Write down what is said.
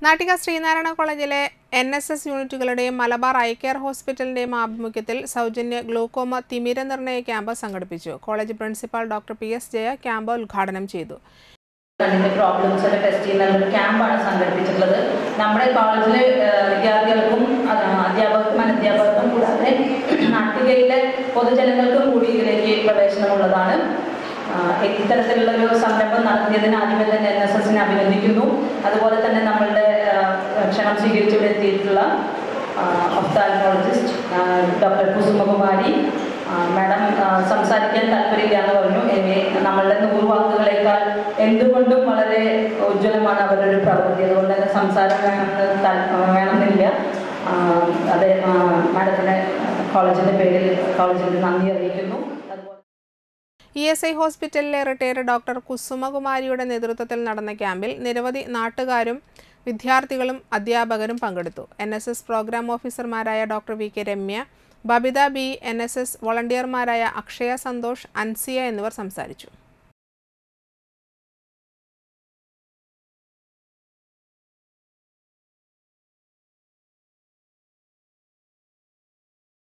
നാട്ടിക ശ്രീനാരായണ കോളേജിലെ NSS യൂണിറ്റുകളുടെയും Malabar eye care ഹോസ്പിറ്റലിന്റെയും ആഭിമുഖ്യത്തിൽ സൗജന്യ ഗ്ലൂക്കോമ തിമിര നിർണയ ക്യാമ്പ് സംഘടിപ്പിച്ചു. College principal doctor PS Jaya camp ഉദ്ഘാടനം ചെയ്തു. പ്രോബ്ലംസ് ടെസ്റ്റ് ചെയ്യുന്ന ഒരു ക്യാമ്പാണ് സംഘടിപ്പിച്ചിട്ടുള്ളത്. നമ്മുടെ കോളേജിലെ വിദ്യാർത്ഥികൾക്കും അധ്യാപകർക്കും അനധ്യാപകർക്കും കൂടാതെ നാട്ടികയിലെ പൊതുജനങ്ങൾക്കും കൂടി ഇതിലേക്ക് പ്രവേശനമുള്ളതാണ്. ഇത്തരത്തിലുള്ളൊരു സംരംഭം നടത്തിയതിന് ആദ്യമേ തന്നെ NSSനെ അഭിനന്ദിക്കുന്നു. അതുപോലെ തന്നെ നമ്മളുടെ ക്ഷണം സ്വീകരിച്ചിവിടെ എത്തിയിട്ടുള്ള ഒഫ്താൽമോളജിസ്റ്റ് ഡോക്ടർ കുസുമകുമാരി മാഡം സംസാരിക്കാൻ താല്പര്യമില്ല എന്ന് പറഞ്ഞു. നമ്മളുടെ 100 വാക്കുകളേക്കാൾ എന്തുകൊണ്ടും വളരെ ഉജ്ജ്വലമാണ് അവരുടെ ഒരു പ്രവൃത്തി. അതുകൊണ്ട് തന്നെ സംസാരം വേണമെന്നില്ല. അതെ, മാഡത്തിന് കോളേജിൻ്റെ പേരിൽ കോളേജിൻ്റെ നന്ദി അറിയിക്കുന്നു. ESI ഹോസ്പിറ്റലിലെ റിട്ടയർഡ് ഡോക്ടർ കുസുമകുമാരിയുടെ നേതൃത്വത്തിൽ നടന്ന ക്യാമ്പിൽ നിരവധി നാട്ടുകാരും വിദ്യാർത്ഥികളും അധ്യാപകരും പങ്കെടുത്തു. NSS പ്രോഗ്രാം ഓഫീസർമാരായ doctor VK Ramya, Babitha B, NSS വോളണ്ടിയർമാരായ അക്ഷയ സന്തോഷ്, അൻസിയ എന്നിവർ സംസാരിച്ചു.